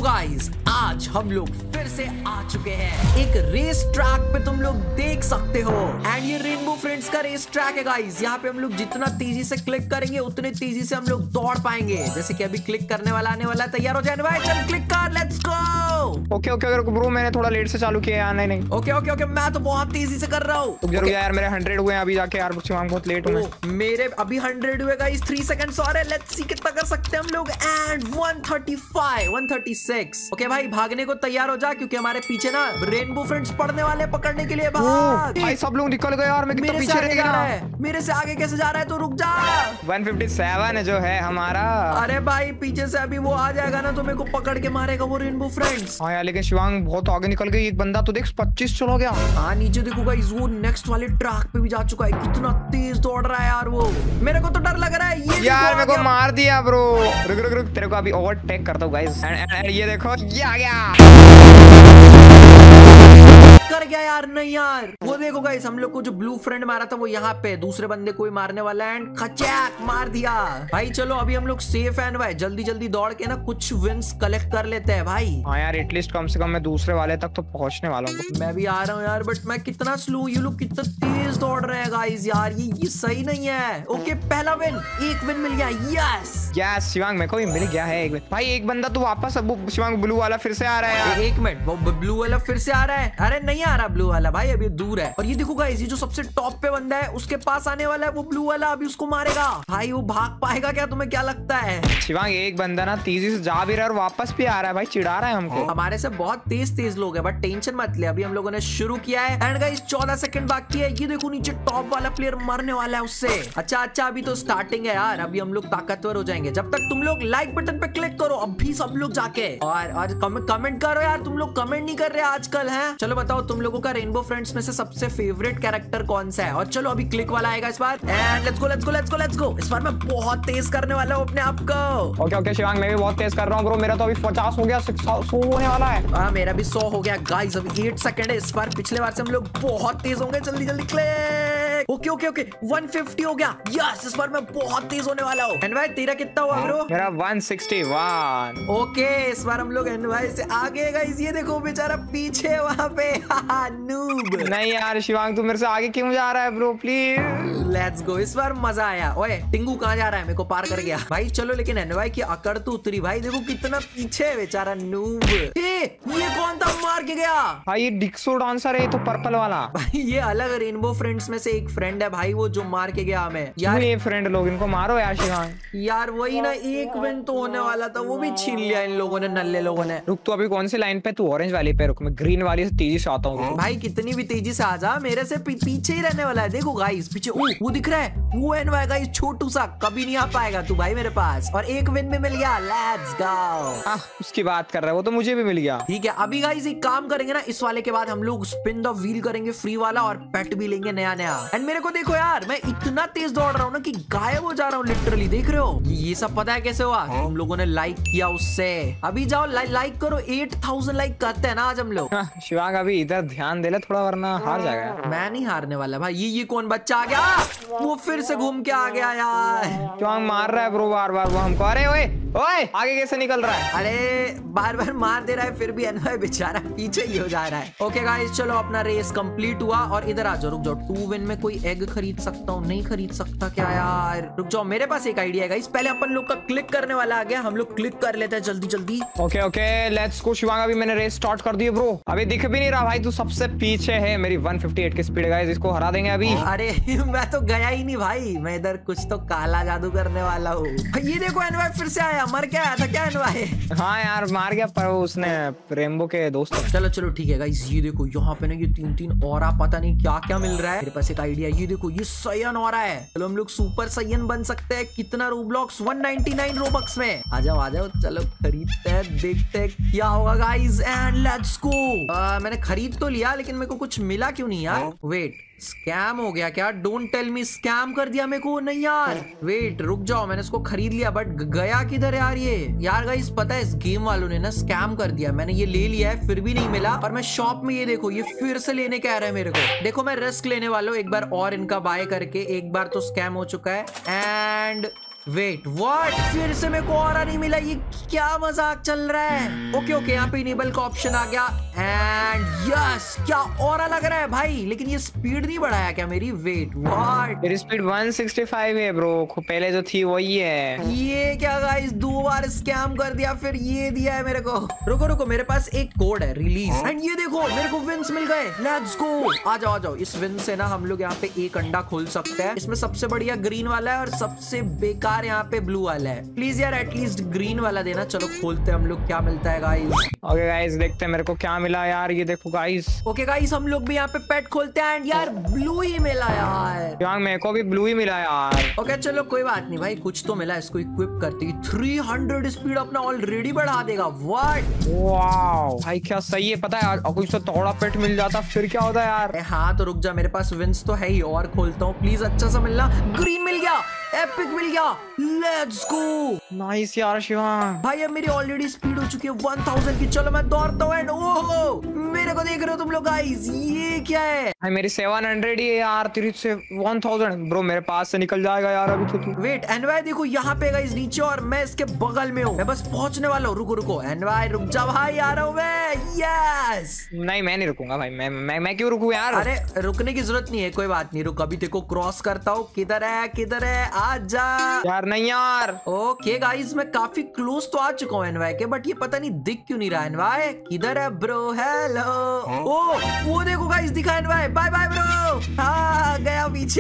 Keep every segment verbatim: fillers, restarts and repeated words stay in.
Guys आज हम लोग फिर से आ चुके हैं एक रेस ट्रैक पे, तुम लोग देख सकते हो। एंड ये रेनबो फ्रेंड्स का रेस ट्रैक है गाइस। यहाँ पे हम लोग जितना तेजी से क्लिक करेंगे उतने तेजी से हम लोग दौड़ पाएंगे। जैसे कि अभी क्लिक करने वाला आने वाला है, तैयार हो जाए भाई, चल क्लिक कर, let's go. Okay okay bro, मैंने थोड़ा लेट से चालू किया यार। नहीं नहीं ओके ओके ओके, मैं तो बहुत तेजी से कर रहा हूँ। तो जरूर यार, मेरे हंड्रेड हुए हैं अभी जाके यार, शिवांग बहुत लेट हुए। मेरे अभी हंड्रेड हुए गाइस, थ्री सेकंड्स और है, लेट्स सी कितना कर सकते हैं हम लोग। And one thirty five, one thirty six. Okay भाई, भागने को तैयार हो जा क्योंकि हमारे पीछे ना रेनबो फ्रेंड्स पड़ने वाले, पकड़ने के लिए भाग। भाई सब लोग निकल गए यार, मैं कितना पीछे रह गया। मेरे से आगे कैसे जा रहा है, तो रुक जा। वन फिफ्टी सेवन जो है हमारा। अरे भाई पीछे से अभी वो आ जाएगा ना तो मेरे को पकड़ के मारेगा वो रेनबो फ्रेंड्स। हाँ यार, लेकिन शिवांग बहुत आगे निकल गई। एक बंदा तो देख पच्चीस चला गया। हाँ नीचे देखो गाइस, वो नेक्स्ट वाले ट्रैक पे भी जा चुका है। कितना तेज दौड़ रहा है यार वो, मेरे को तो डर लग रहा है। ये यार मेरे को मार दिया ब्रो। रुक रुक रुक, तेरे को अभी ओवरटेक करता हूँ गाइस। ये देखो ये आ गया, कर गया यार। नहीं यार, वो देखो गाइस, हम लोग को जो ब्लू फ्रेंड मारा था वो यहाँ पे दूसरे बंदे को ही मारने वाला है। एंड खचैक मार दिया भाई। चलो अभी हम लोग सेफ एंड भाई जल्दी जल्दी दौड़ के ना कुछ विन्स कलेक्ट कर लेते हैं भाई। हाँ यार, एटलीस्ट कम से कम मैं दूसरे वाले तक तो पहुंचने वाला हूँ। मैं भी आ रहा हूँ यार, बट मैं कितना स्लो, ये लोग कितना तेज दौड़ रहे हैं गाइस यार। ये ये सही नहीं है। ओके पहला विन, एक विन मिल गया। यस यस शिवांग, मेरे को भी मिल गया है एक विन। भाई एक बंदा तो वापस अब शिवांग ब्लू वाला फिर से आ रहा है यार। एक मिनट, वो ब्लू वाला फिर से आ रहा है? अरे नहीं आ रहा ब्लू वाला भाई, अभी दूर है। और ये देखो गाइस, ये जो सबसे टॉप पे बंदा है उसके पास आने वाला है वो ब्लू वाला, अभी उसको मारेगा। भाई वो भाग पाएगा क्या, तुम्हें क्या लगता है? शिवांग एक बंदा ना तेजी से जा भी रहा है और वापस भी आ रहा है भाई, चिढ़ा रहा है हमको। हमारे से बहुत तेज तेज लोग हैं, बट टेंशन मत ले, अभी हम लोगों ने शुरू किया है। एंड गाइस चौदह सेकंड बाकी है। ये देखो नीचे टॉप वाला प्लेयर मरने वाला है उससे। अच्छा अच्छा, अभी तो स्टार्टिंग है यार, अभी हम लोग ताकतवर हो जाएंगे। जब तक तुम लोग लाइक बटन पे क्लिक करो अभी सब लोग जाके, और आज कमेंट करो यार। तुम लोग कमेंट नहीं कर रहे आजकल हैं। चलो बताओ तुम लोगों का रेनबो फ्रेंड्स में से सबसे फेवरेट कैरेक्टर कौन सा है। और चलो अभी क्लिक वाला आएगा इस बार। And let's go let's go let's go let's go. इस बार मैं बहुत तेज करने वाला हूँ अपने आप को। ओके ओके शिवांग, मैं भी बहुत तेज कर रहा हूँ ब्रो। मेरा तो अभी पचास हो गया, सौ होने वाला है। हाँ मेरा भी सौ हो गया गाइस, अभी एट सेकंड है। इस बार पिछले बार से हम लोग बहुत तेज होंगे। जल्दी जल्दी click. Okay okay okay, one fifty हो गया। यस, इस बार मैं बहुत तेज होने वाला हूँ। एंड भाई तेरा कितना हुआ ब्रो? मेरा वन सिक्सटी वन। ओके इस बार हम लोग एंड भाई से आगे गाइस। ये देखो बेचारा पीछे वहां पे नूब। नहीं यार शिवांग, तू मेरे से आगे क्यों जा रहा है ब्रो, प्लीज। लेट्स गो, इस बार मजा आया। ओए टिंगू कहाँ जा रहा है, मेरे को पार कर गया भाई। चलो लेकिन एनवाई की अकड़ तो उतरी भाई, देखो कितना पीछे है बेचारा नूब। ए, ये कौन था मार के गया? भाई ये डिक्सो डांसर है तो पर्पल वाला भाई। ये अलग रेनबो फ्रेंड्स में से एक फ्रेंड है भाई, वो जो मार के गया हमें यार। ये फ्रेंड लोग, इनको मारो यार शिवांग। यार वही ना, एक विन तो होने वाला था, वो भी छीन लिया इन लोगों ने, नल्ले लोगों ने। रुक, तो अभी कौन सी लाइन पे? तू ऑरेंज वाली पे रुक, मैं ग्रीन वाली से तेजी से आता हूँ। भाई कितनी भी तेजी से आ जा, मेरे से पीछे ही रहने वाला है। देखो गाइस पीछे, ओ, वो दिख रहा है, वो एनवाई गाइस छोटू सा, कभी नहीं आ पाएगा तू भाई मेरे पास। और एक विन में मिल गया। Let's go. हाँ उसकी बात कर रहा है, वो तो मुझे भी मिल गया। ठीक है अभी गाइस एक काम करेंगे ना, इस वाले के बाद हम लोग स्पिन द व्हील करेंगे फ्री वाला, और पेट भी लेंगे नया नया। एंड मेरे को देखो यार, मैं इतना तेज दौड़ रहा हूँ ना कि गायब हो जा रहा हूँ लिटरली, देख रहे हो? ये सब पता है कैसे हुआ? तुम लोगों ने लाइक किया उससे। अभी जाओ ला, लाइक करो, एट थाउजेंड लाइक करते हैं ना आज हम लोग। हाँ, शिवांग अभी इधर ध्यान दे ले थोड़ा, वरना हार जाएगा। मैं नहीं हारने वाला भाई। ये ये कौन बच्चा आ गया? वो फिर से घूम के आ गया यार। शिवांग मार रहा है ब्रो बार बार वो हमको। अरे ओए ओए, आगे कैसे निकल रहा है? अरे बार बार मार दे रहा है, फिर भी एनवाई बेचारा पीछे ही हो जा रहा है। ओके गाइस चलो, अपना रेस कंप्लीट हुआ। और इधर आ जाओ, रुक जाओ। टू विन में कोई एग खरीद सकता हूँ? नहीं खरीद सकता क्या यार? रुक जाओ, मेरे पास एक आइडिया है गाइस। पहले अपन लोग का क्लिक करने वाला आ गया, हम लोग क्लिक कर लेते हैं जल्दी जल्दी। Okay okay let's go Shivang, अभी मैंने रेस स्टार्ट कर दी है ब्रो। अभी दिख भी नहीं रहा भाई, तू सबसे पीछे है। मेरी वन फिफ्टी एट की स्पीड है गाइस, इसको हरा देंगे अभी। अरे मैं तो गया ही नहीं भाई, मैं इधर कुछ तो काला जादू करने वाला हूँ। ये देखो एनवाई फिर से आया। मर के आया था क्या एनवाई? हाँ यार मार गया, पर उसने रेनबो के दोस्त। चलो चलो ठीक है गाइस, ये देखो यहाँ पे ना ये तीन तीन और पता नहीं क्या क्या मिल रहा है। मेरे पास एक आइडिया, ये देखो ये सयन और है। चलो हम लोग सुपर सयन बन सकते हैं। कितना Roblox? One ninety nine Robux में। आ जाओ आ जाओ, चलो खरीदते हैं, देखते हैं क्या होगा गाइस। एंड लेट्स गो। मैंने खरीद तो लिया, लेकिन मेरे को कुछ मिला क्यों नहीं यार? वेट, स्कैम हो गया क्या? डोंट टेल मी स्कैम कर दिया मेरे को। नहीं यार वेट रुक जाओ, मैंने इसको खरीद लिया, बट गया किधर यार ये? यार गाइस पता है, इस गेम वालों ने ना स्कैम कर दिया। मैंने ये ले लिया है, फिर भी नहीं मिला। और मैं शॉप में, ये देखो ये फिर से लेने कह रहे हैं मेरे को। देखो मैं रिस्क लेने वाला हूँ एक बार और, इनका बाय करके। एक बार तो स्कैम हो चुका है। एंड वेट व्हाट, फिर से मेरे को ऑरा नहीं मिला, ये क्या मजाक चल रहा है। ओके ओके यहाँ पे इनेबल का ऑप्शन आ गया एंड यस, क्या ऑरा लग रहा है भाई, लेकिन ये स्पीड नहीं बढ़ाया क्या मेरी। वेट व्हाट, मेरी स्पीड वन सिक्सटी फाइव है ब्रो, पहले जो थी वही है। ये क्या गाइस, दो बार स्कैम कर दिया फिर ये दिया है मेरे को। रुको रुको मेरे पास एक कोड है रिलीज एंड ये देखो मेरे को विंस मिल गए। लेट्स गो, आ जाओ आ जाओ। इस विन से ना हम लोग यहाँ पे एक अंडा खोल सकते हैं। इसमें सबसे बढ़िया ग्रीन वाला है और सबसे बेकार यहाँ पे ब्लू वाला है। प्लीज यार एटलीस्ट ग्रीन वाला देना। चलो खोलते हैं हम लोग क्या मिलता है गाइस। ओके गाइस देखते हैं मेरे को क्या मिला यार, ये देखो गाइस। ओके गाइस हम लोग भी यहाँ पे पेट खोलते हैं एंड यार ब्लू ही मिला यार। यार मेरे को भी ब्लू ही मिला यार। ओके चलो कोई बात नहीं भाई, कुछ तो मिला। इसको इक्विप करते ही थ्री हंड्रेड स्पीड अपना ऑलरेडी बढ़ा देगा। व्हाट, वाओ भाई क्या सही है। पता है अगर इससे थोड़ा पेट मिल जाता फिर क्या होता है यार। हाँ तो रुक जा, मेरे पास विंस तो है ही, और खोलता हूँ प्लीज। अच्छा सा मिलना। ग्रीन मिल गया, एपिक मिल गया। लेट्स गो, नाइस यार शिवांग। भाई अब मेरी ऑलरेडी स्पीड हो चुकी है वन थाउजेंड की। चलो मैं दौड़ता हूँ एंड ओहो मेरे को देख रहे हो तुम लोग गाइस, ये क्या है भाई मेरी सेवन हंड्रेड ही है यार, तेरी से वन थाउजेंड। ब्रो मेरे पास से निकल जाएगा यार अभी तो तू। वेट एनवाई देखो यहाँ पे गाइस नीचे और मैं इसके बगल में हूँ। मैं बस पहुंचने वाला हूँ। रुको रुको एनवाई रुक जा भाई, आ रहा हूँ मैं। यस, नहीं मैं नहीं रुकूंगा भाई, मैं मैं मैं क्यों रुकूं यार। अरे रुकने की जरूरत नहीं है, कोई बात नहीं। रुक अभी देखो क्रॉस करता हूँ। किधर है किधर है, आ जा यार। नहीं यार। ओके गाइस मैं काफी क्लोज तो आ चुका हूँ एनवाई के, बट ये पता नहीं दिख क्यों नहीं रहा। एनवाई किधर है ब्रो, हेलो। ओ वो देखो गाइस दिखा एनवाई। Bye bye bro. हाँ गया पीछे।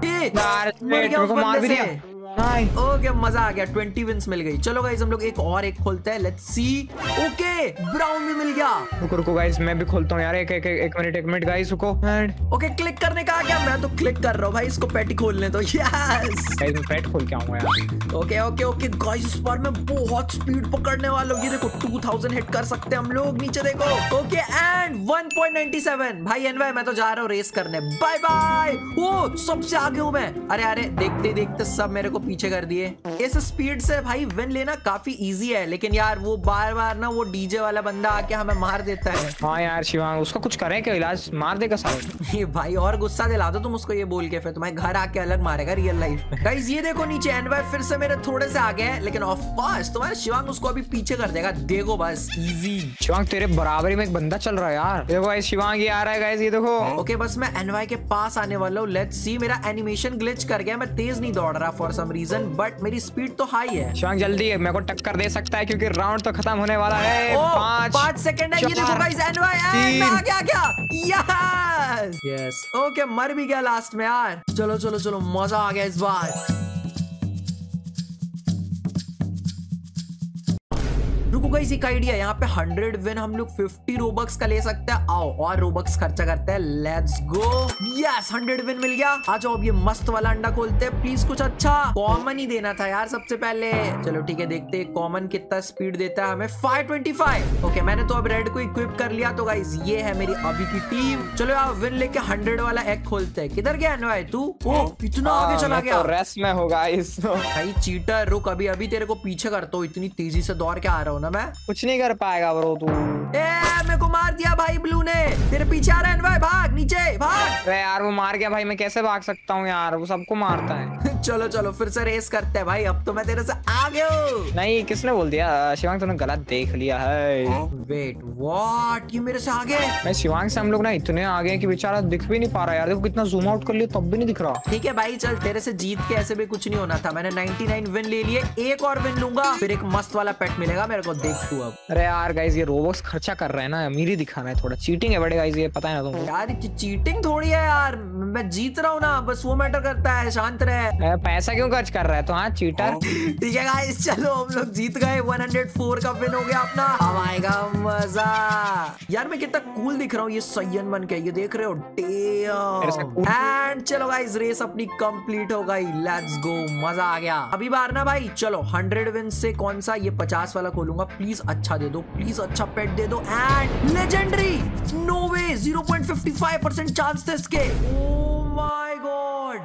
यार मर गया उस मार भी बंदे दिया। से। ओके मजा आ गया, ट्वेंटी विंस मिल गई। चलो गाइस हम लोग एक और एक खोलते हैं। Let's see. ओके ब्राउन भी मिल गया। रुको रुको गाइस मैं भी खोलता हूँ यार, एक एक एक मिनट एक मिनट गाइस रुको। ओके क्लिक करने का आ गया, मैं तो क्लिक कर रहा हूँ भाई। इसको पेटी खोलने तो। यस गाइस मैं पेट खोल के आऊंगा यार। ओके ओके ओके गाइस इस बार मैं बहुत स्पीड पकड़ने वाला हूँ। ये देखो टू थाउजेंड हिट कर सकते हैं हम लोग। नीचे देखो। Okay and one point nine seven. भाई एनवाई मैं तो जा रहा हूँ रेस करने। Bye bye. ओ सबसे आगे हूँ मैं। अरे अरे देखते देखते सब मेरे को पीछे कर दिए। इस स्पीड से भाई विन लेना काफी इजी है, लेकिन यार वो बार बार ना वो डीजे वाला बंदा आके हमें मार देता है। हाँ यार शिवांग उसका कुछ करें क्या, इलाज मार देगा सारा। ये भाई और गुस्सा दिला दो तुम उसको ये बोल के, फिर तुम्हारे घर आके अलग मारेगा रियल लाइफ में। गाइस ये देखो नीचे एनवाई फिर से मेरे थोड़े से आगे है, लेकिन ऑफ कोर्स तुम्हारे शिवांग उसको अभी पीछे कर देगा। देखो बस इजी। शिवांग तेरे बराबरी में एक बंदा चल रहा है यार। देखो गाइस शिवांग ये आ रहा है गाइस, ये देखो। ओके बस मैं एनवाई के पास आने वाला हूँ। Let's see. मेरा एनिमेशन ग्लिच कर गया, मैं तेज नहीं दौड़ रहा फॉर सम रीजन, बट मेरी स्पीड तो हाई है। शिवांग जल्दी मेरे को टक्कर दे सकता है क्योंकि राउंड तो खत्म होने वाला है। पाँच पाँच सेकंड है। ये देखो गाइस एनवाई एंड आ गया क्या। Yes yes. ओके मर भी गया लास्ट में यार। चलो चलो चलो मजा आ गया इस बार। रुको गाइस एक आइडिया, यहाँ पे हंड्रेड विन हम लोग फिफ्टी रोबक्स का ले सकते हैं। आओ और रोबक्स खर्चा करते हैं। Let's go. Yes hundred win मिल गया। आ जाओ अब ये मस्त वाला अंडा खोलते हैं। प्लीज कुछ अच्छा कॉमन ही देना था यार सबसे पहले। चलो ठीक है देखते हैं कॉमन कितना स्पीड देता है हमें। Five twenty five. ओके मैंने तो अब रेड को इक्विप कर लिया। तो गाइस ये है मेरी अभी की टीम। चलो यार विन लेके हंड्रेड वाला एग खोलते हैं। किधर गया एनवाई तू? ओ इतना आगे चला गया। रेस्ट में होगा इस भाई चीटर रुक, अभी अभी तेरे को पीछे करता हूँ। इतनी तेजी से दौड़ के आ रहा हूँ ना मैं। कुछ नहीं कर पाएगा ब्रो तू। ए मेरे को मार दिया भाई ब्लू ने। तेरे पीछे आ रहा है एनवाई, भाग नीचे भाग। अरे यार वो मार गया भाई, मैं कैसे भाग सकता हूँ यार, वो सबको मारता है। चलो चलो फिर से रेस करते हैं भाई। अब तो मैं तेरे से आगे हूँ। नहीं किसने बोल दिया? शिवांग तूने गलत देख लिया है। वेट व्हाट, ये मेरे से आगे? मैं शिवांग से हम लोग ना इतने आगे हैं कि बेचारा दिख भी नहीं पा रहा यार। देखो कितना जूम आउट कर लिया तब भी नहीं दिख रहा। ठीक है भाई चल, तेरे से जीत के ऐसे भी कुछ नहीं होना था। मैंने नाइंटी नाइन विन ले लिए, एक और विन लूंगा फिर एक मस्त वाला पेट मिलेगा मेरे को। देख तू अब। अरे यार गाइस ये रोबोट्स खर्चा कर रहे हैं ना, अमीरी दिखाना है, थोड़ा चीटिंग है बड़े गाइस, ये पता है ना तुमको। यार चीटिंग थोड़ी है यार, मैं जीत रहा हूँ ना, बस वो मैटर करता है। शांत रहे। पैसा क्यों खर्च कर रहा है तो? हाँ चीटर। ठीक है गाइस चलो हम लोग जीत गए। वन हंड्रेड फोर का विन हो गया अपना। अब आएगा मजा। यार मैं कितना कूल दिख रहा हूँ ये सयन बन के, ये देख रहे हो? एंड चलो गाइस रेस अपनी कंप्लीट हो गई। लेट्स गो, मजा आ गया। अभी बार ना भाई चलो हंड्रेड विन से कौन सा ये पचास वाला खोलूंगा। प्लीज अच्छा दे दो, प्लीज अच्छा पेट दे दो। And legendary. No way, zero point five five percent chance थे इसके। Oh my god.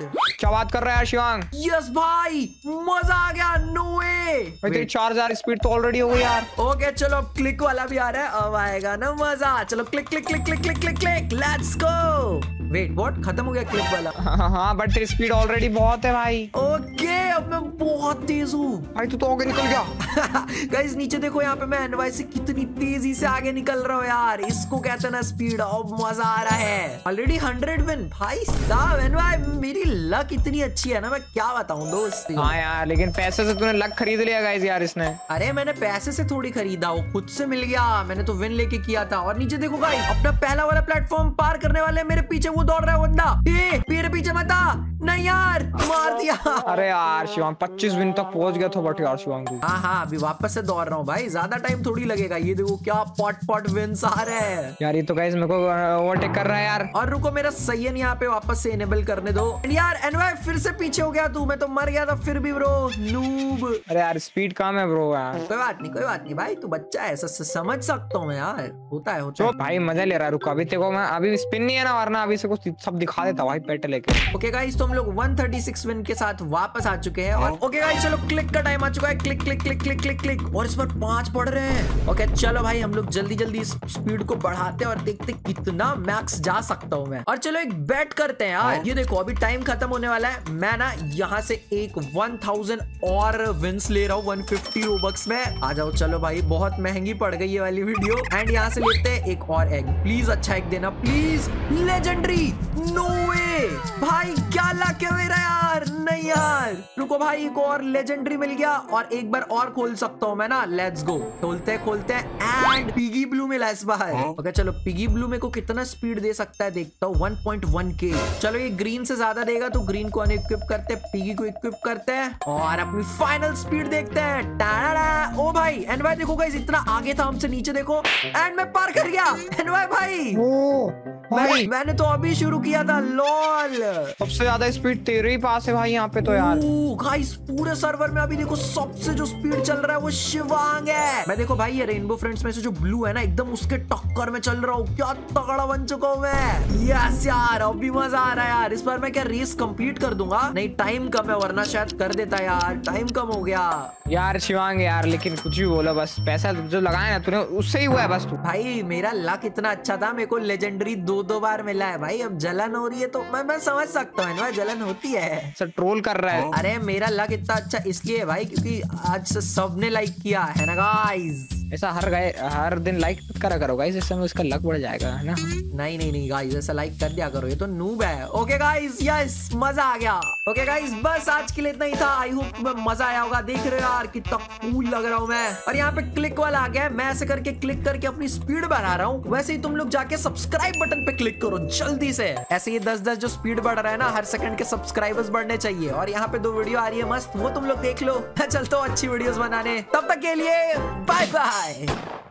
क्या बात कर रहा है शिवांग? यस भाई, मजा आ गया। नो वे, तेरी चार हजार स्पीड तो ऑलरेडी हो गई यार। ओके चलो, अब क्लिक वाला भी आ रहा है, अब आएगा ना मजा। चलो click click click click click click click, let's go. Wait what, खत्म हो गया क्लिक वाला? हाँ हाँ, बट तेरी स्पीड ऑलरेडी बहुत है भाई। ओके, अब मैं बहुत तेज हूँ भाई। तू तो आगे निकल गया। गाइस नीचे देखो, यहाँ पे मैं एनवाई से कितनी तेजी से आगे निकल रहा हूँ यार। इसको कहते हैं ना स्पीड। अब मजा आ रहा है। ऑलरेडी हंड्रेड विन भाई साहब। एनवाई मेरी लक इतनी अच्छी है ना, मैं क्या बताऊँ दोस्त। हाँ यार, लेकिन पैसे से तूने लक खरीद लिया गाइस यार इसने। अरे मैंने पैसे से थोड़ी खरीदा, वो खुद से मिल गया। मैंने तो विन लेके किया था। और नीचे देखो गाइस, अपना पहला वाला प्लेटफॉर्म पार करने वाले मेरे पीछे वो दौड़ रहा है बंदा। ए, मेरे पीछे मत आ। नहीं यार, मार दिया। अरे यार शिवांग, पच्चीस विन तक पहुंच गया था बट यार शिवांग तू। हाँ हाँ, अभी वापस से दौड़ रहा हूँ भाई, ज्यादा टाइम थोड़ी लगेगा। ये देखो क्या पॉट पॉट विन्स आ रहे हैं यार। ये तो गाइस मेरे को ओवरटेक कर रहा है यार। और रुको, मेरा सयन यहाँ पे वापस से इनेबल करने दो। यार एनवाई फिर से पीछे हो गया तू। मैं तो मर गया था फिर भी ब्रो, नूब। अरे यार स्पीड कम है ब्रो यार। कोई बात नहीं, कोई बात नहीं भाई, तू बच्चा है, समझ सकता हूँ मैं यार। होता है होता है भाई, मजा ले रहा है। रुको अभी देखो, मैं अभी स्पिन नहीं है ना, वरना अभी से कुछ सब दिखा देता भाई पेट लेके। ओके गाइस, तो हम लोग एक सौ छत्तीस विन के साथ वापस आ चुके हैं। और ओके गाइस, चलो क्लिक का टाइम आ चुका है। Click click click click click click, और इस पर पांच पड़ रहे हैं। ओके चलो भाई, हम लोग जल्दी जल्दी इस स्पीड को बढ़ाते हैं और देखते हैं कितना मैक्स जा सकता हूँ मैं। और चलो एक बेट करते हैं यार। ये देखो, अभी टाइम खत्म होने वाला है। मैं ना यहाँ से एक हज़ार और विंस ले रहा हूँ एक सौ पचास रोबक्स में। आ जाओ चलो भाई, बहुत महंगी पड़ गई ये वाली वीडियो। एंड यहाँ से लेते हैं एक और एग। प्लीज अच्छा एग देना प्लीज। लेजेंडरी, नो वे भाई, क्या लक है मेरा यार। नहीं यार, रुको भाई, एक और लेजेंडरी मिल गया। और एक बार और खोल सकता हूँ मैं ना। लेट्स गो, खोलते हैं खोलते हैं। एंड पिगी ब्लू मिला इस बार। ओके चलो, पिगी ब्लू मेरे को कितना स्पीड दे सकता है देखता हूँ। वन पॉइंट वन के। चलो ये ग्रीन से ज्यादा देगा तो ग्रीन को अनइक्विप करते हैं, पिगी को इक्विप करते हैं और अपनी फाइनल स्पीड देखते हैं। टाड़ा। ओ भाई एनवाई देखो गाइस, इतना आगे था हमसे, नीचे देखो। एंड मैं पार कर गया एनवाई भाई। ओ भाई, मैं, मैंने तो अभी शुरू किया था। लॉल, सबसे ज्यादा स्पीड तेरे ही पास है भाई यहाँ पे तो यार। गाइस पूरे सर्वर में अभी देखो सबसे जो स्पीड चल रहा है वो शिवांग है। मैं देखो भाई, ये रेनबो फ्रेंड्स में से जो ब्लू है ना, एकदम उसके टक्कर में चल रहा हूँ। क्या तगड़ा बन चुका हूँ मैं। यस यार, अभी मजा आ रहा है यार। इस बार मैं क्या रेस कंप्लीट कर दूंगा। नहीं टाइम कम है, वरना शायद कर देता यार। टाइम कम हो गया यार शिवांग यार, लेकिन कुछ भी बोलो, बस पैसा जो लगाया ना तूने उससे ही हुआ है बस तू। भाई मेरा लक इतना अच्छा था, मेरे को लेजेंडरी दो दो बार मिला है भाई। अब जलन हो रही है तो मैं मैं समझ सकता हूँ, जलन होती है। सर ट्रोल कर रहा है। अरे मेरा लक इतना अच्छा इसलिए है भाई, क्योंकि आज से सबने लाइक किया है ना गाइस। ऐसा हर गाय हर दिन लाइक करा करो गाइस, इससे में उसका लक बढ़ जाएगा है ना। नहीं नहीं नहीं गाइस, ऐसा लाइक कर दिया करो, ये तो नूब है। ओके गाइस, यस मजा आ गया। ओके गाइस, बस आज के लिए इतना ही था। आई होप तुम्हें मजा आया होगा। देख रहे हो यार कितना कूल लग रहा हूँ मैं। और यहाँ पे क्लिक वाला आ गया है, मैं ऐसे करके क्लिक करके अपनी स्पीड बढ़ा रहा हूँ। वैसे ही तुम लोग जाके सब्सक्राइब बटन पे क्लिक करो जल्दी से। ऐसे ये दस दस जो स्पीड बढ़ रहा है ना, हर सेकंड के सब्सक्राइबर्स बढ़ने चाहिए। और यहाँ पे दो वीडियो आ रही है मस्त, वो तुम लोग देख लो। मैं चलता हूँ अच्छी वीडियोस बनाने, तब तक के लिए बाय बाय।